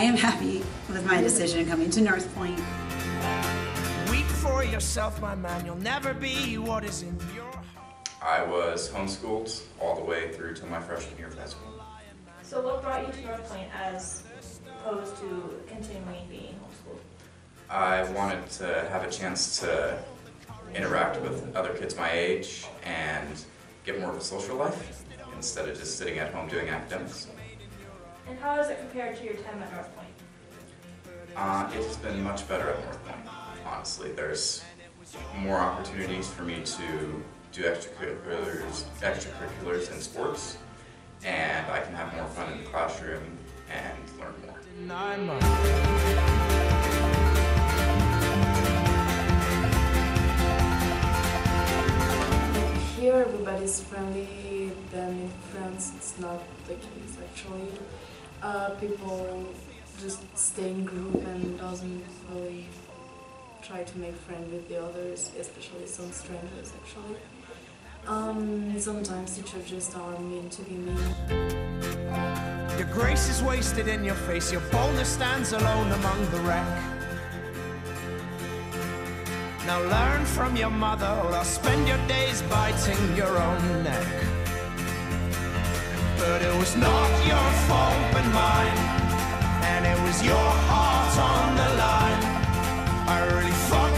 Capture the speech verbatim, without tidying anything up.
I am happy with my decision coming to Northpoint. Weep for yourself, my man, you'll never be what is in your heart. I was homeschooled all the way through to my freshman year of high school. So what brought you to Northpoint as opposed to continuing being homeschooled? I wanted to have a chance to interact with other kids my age and get more of a social life instead of just sitting at home doing academics. And how has it compared to your time at Northpoint? Uh, it's been much better at Northpoint, honestly. There's more opportunities for me to do extracurriculars, extracurriculars in sports, and I can have more fun in the classroom and learn more. Nine months. Here everybody's friendly, then in France it's not the case actually. Uh, people just stay in group and doesn't really try to make friends with the others, especially some strangers actually. Um, sometimes teachers just are mean to be mean. Your grace is wasted in your face, your boldness stands alone among the wreck. Now learn from your mother, or spend your days biting your own neck. But it was not your fault but mine, and it was your heart on the line. I really thought